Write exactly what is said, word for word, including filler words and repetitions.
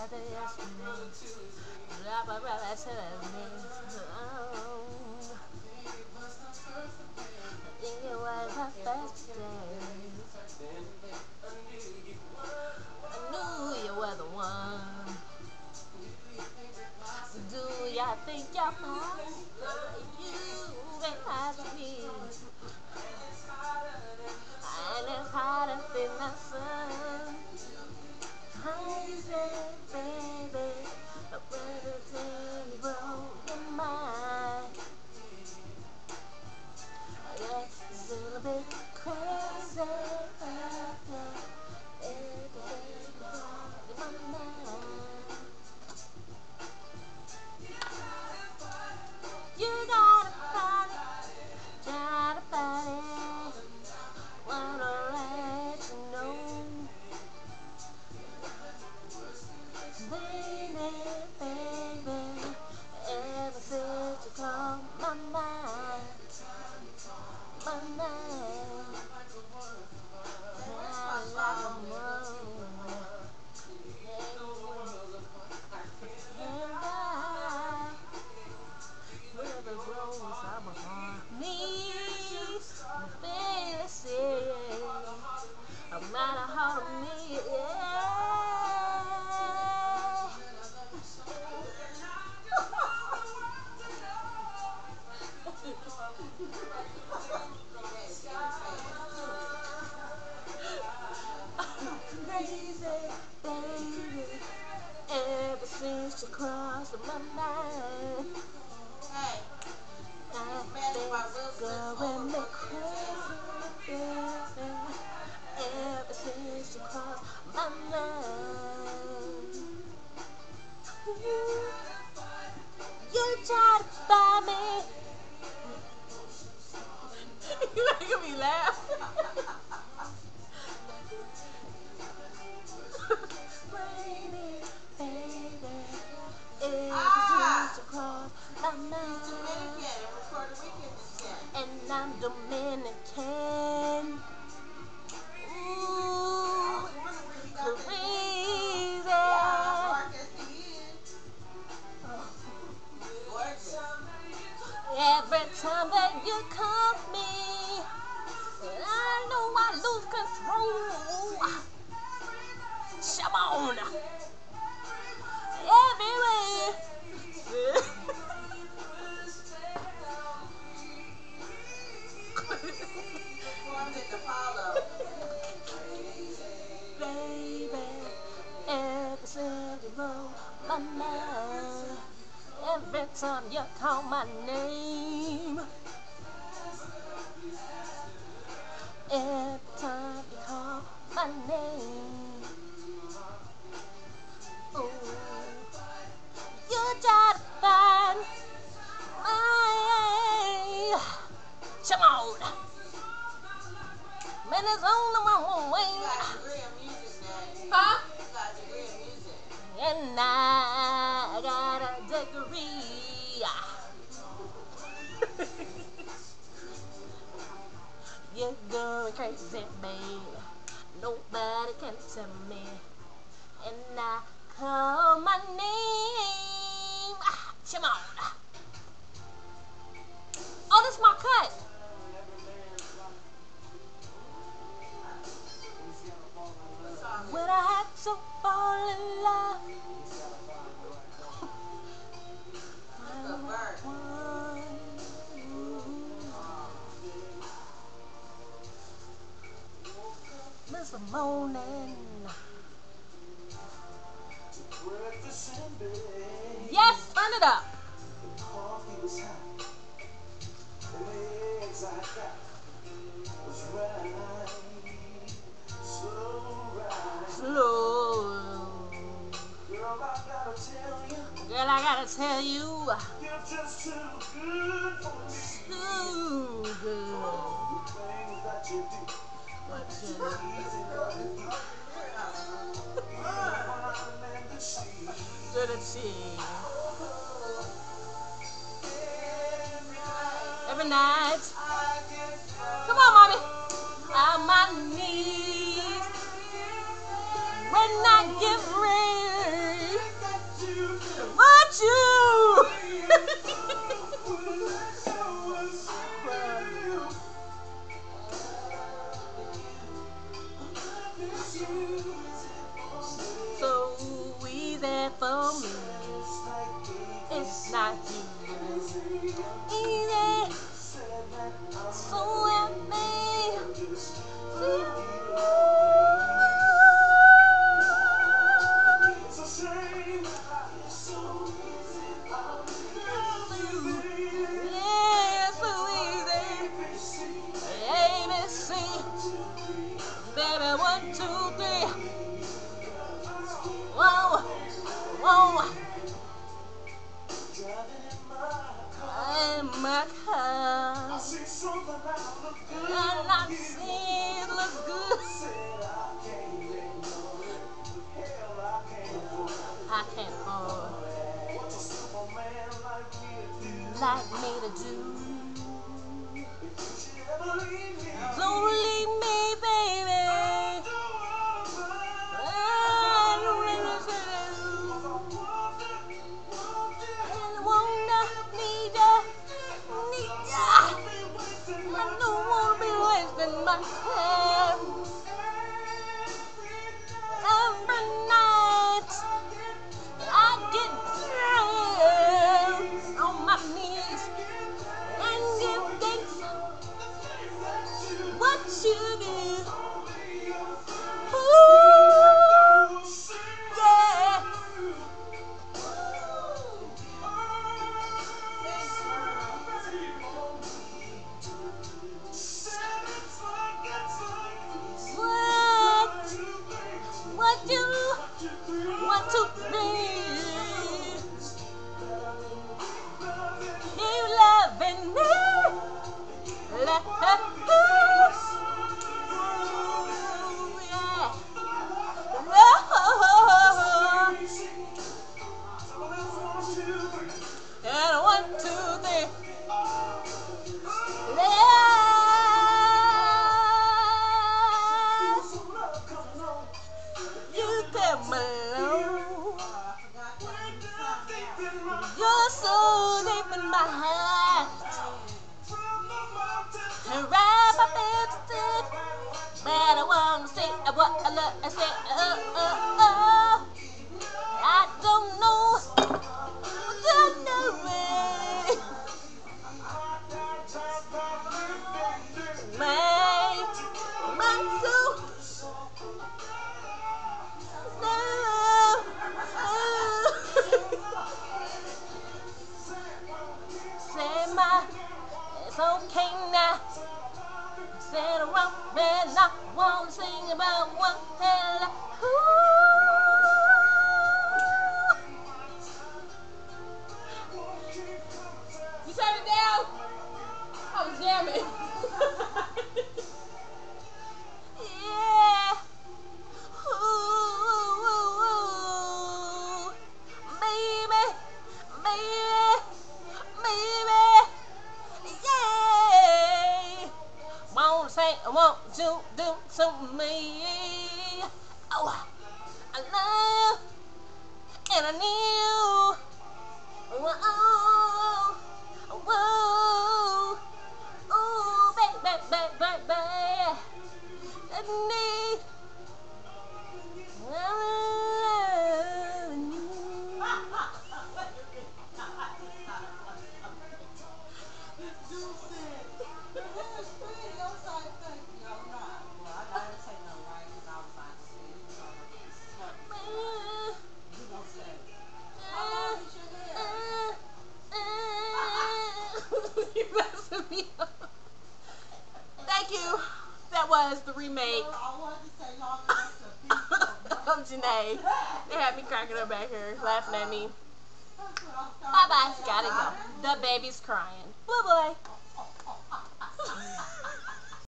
you were the one. Do y'all think y'all fine? You ain't hard to me. And it's harder than the sun. Crazy, baby. A brother till you broke your mind. Yes, it's a little bit crazy. You gotta find it, gotta find it. Wanna let you know, baby, baby. Ever since you called my mind, my mind, I like a moon. And I, with the rose of my heart, me, baby, say, I'm not a heart of me, yeah. Crazy, baby, ever since you crossed my mind, I've been going me crazy, baby, ever since you crossed my mind. You try to buy me. You making me laugh. Baby, baby, ever since you crossed my mind. And I'm Dominican. Ooh, crazy. Every time that you call me, I know I lose control. Come on. Everywhere. Baby, ever since you broke my mind, every time you call my name, every time you call my name, ooh, you try to find my, come on, man, it's only one way, huh? And I got a degree. You're going crazy, babe. Nobody can tell me. And I call my name. Ah, come on. Oh, this is my cut. When I had to fall in love. This morning. Yes, turn it up. Slow. Girl, I gotta tell you, you're just too good for me. Too good. What you to the sea. Every night. Come on, mommy. On my knees. When I get ready. hair. Every night I get down on my knees and give thanks what you do. Ooh, yeah. What, what you want to be? You loving me? Let her go. Ooh, yeah. Love. And one, two, three. Yes, you come alone. You're so deep in my heart. And right up against it. But I want to say what I love. I say, oh, oh, oh. I don't know. Don't know it. My, my soul. No. Say my, it's okay now. Said around and I won't sing about one hell. You turn it down? I was jamming. Yeah. Ooh, ooh, ooh. Baby, baby, baby. Yeah. Won't say, won't you do to me? Oh, I love and I need you. Whoa, whoa, ooh, baby, baby, baby. I need, I love you. You messing me up. Thank you. That was the remake of Janae. They had me cracking up back here, laughing at me. Bye bye. Gotta go. The baby's crying. Bye bye.